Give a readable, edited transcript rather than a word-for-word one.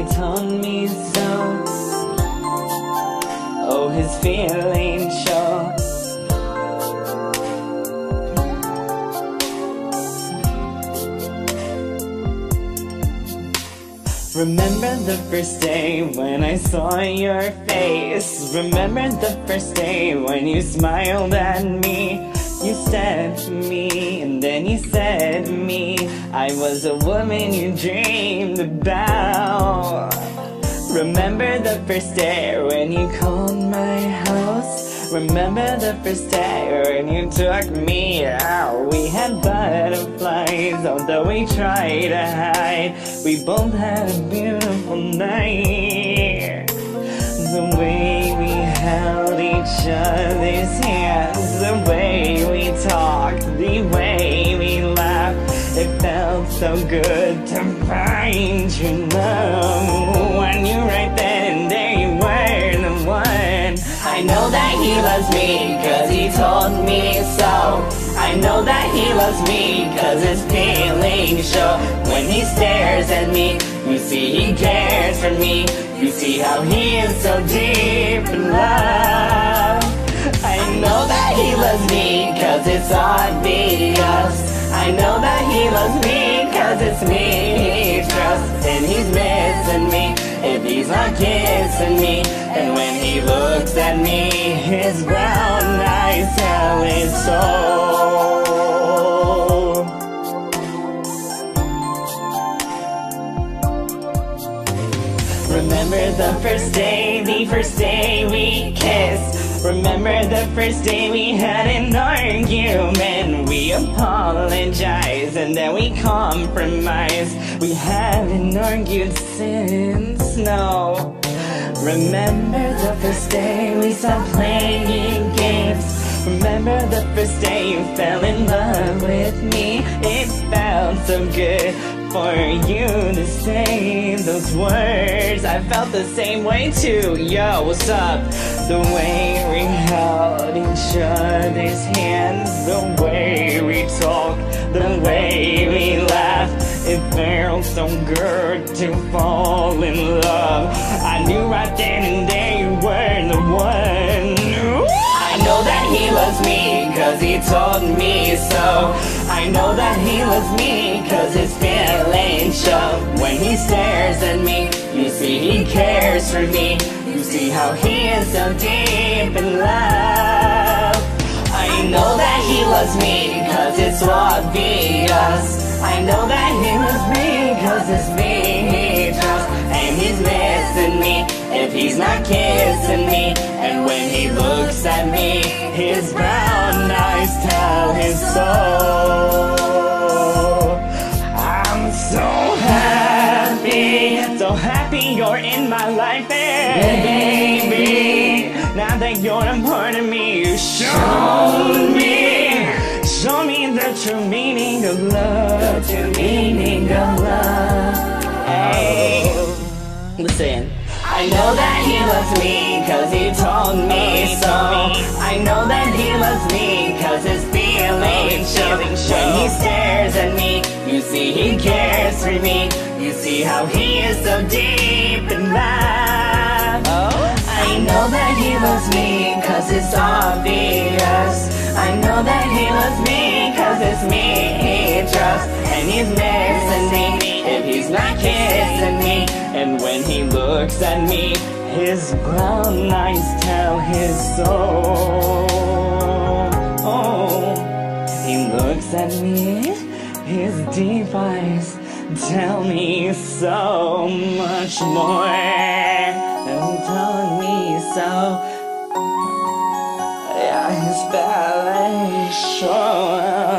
he told me so. Oh, his feelings show. Remember the first day when I saw your face. Remember the first day when you smiled at me. You said to me, and then you said to me, I was a woman you dreamed about. Remember the first day when you called my house. Remember the first day when you took me out. We had butterflies, although we tried to hide. We both had a beautiful night. The way we held each other's hands, the way we talked, the way we laughed. It felt so good to find your love. When you right then and there you were the one. I know that he loves me cause he told me so. I know that he loves me cause his feelings show. When he stares at me, you see he cares for me. You see how he is so deep in love. I know that he loves me cause it's obvious. I know that he loves me cause it's me he trusts. And he's missing me if he's not kissing me. And when he looks at me, his brown eyes tell his soul. Remember the first day we kissed. Remember the first day we had an argument. We apologized and then we compromised. We haven't argued since, no. Remember the first day we stopped playing games. Remember the first day you fell in love with me. It felt so good for you to say those words. I felt the same way too. Yo, what's up? The way we held each other's hands, the way we talked, the way we laughed. It felt so good to fall in love. I knew right then and there you were the one. I know that he loves me cause he told me so. I know that he loves me cause his feelings show. When he stares at me, you see he cares for me. You see how he is so deep in love. I know that he loves me cause it's obvious. I know that he loves me cause it's me he trusts. And he's missing me if he's not kissing me. And when he looks at me, his brown eyes tell his soul. I'm so happy you're in my life, baby. Now that you're a part of me, you show me the true meaning of love, the true meaning of love. Hey, listen. I know that he loves me cause he told me so. I know that he loves me cause his feelings show. When he stares at me, you see he cares for me. You see how he is so deep in love. I know that he loves me cause it's obvious. I know that he loves me cause it's me he trusts. And he's missing me if he's not kissing me. And when he looks at me, his brown eyes tell his soul. Oh, he looks at me, his deep eyes tell me so much more. And telling me so. Yeah, his ballet show.